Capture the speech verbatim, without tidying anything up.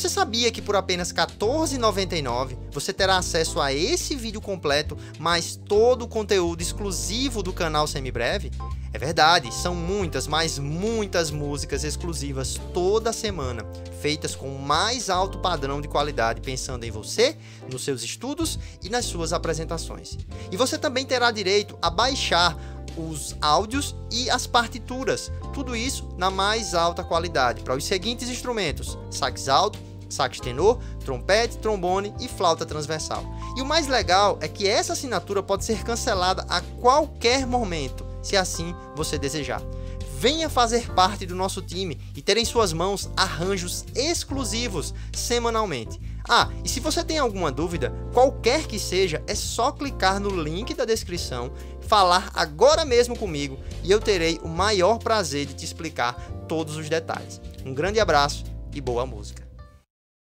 você sabia que por apenas quatorze reais e noventa e nove centavos você terá acesso a esse vídeo completo, mais todo o conteúdo exclusivo do canal Semibreve? É verdade, são muitas, mas muitas músicas exclusivas toda semana, feitas com o mais alto padrão de qualidade, pensando em você, nos seus estudos e nas suas apresentações. E você também terá direito a baixar os áudios e as partituras, tudo isso na mais alta qualidade, para os seguintes instrumentos: sax alto, sax tenor, trompete, trombone e flauta transversal. E o mais legal é que essa assinatura pode ser cancelada a qualquer momento, se assim você desejar. Venha fazer parte do nosso time e ter em suas mãos arranjos exclusivos semanalmente. Ah, e se você tem alguma dúvida, qualquer que seja, é só clicar no link da descrição, falar agora mesmo comigo e eu terei o maior prazer de te explicar todos os detalhes. Um grande abraço e boa música!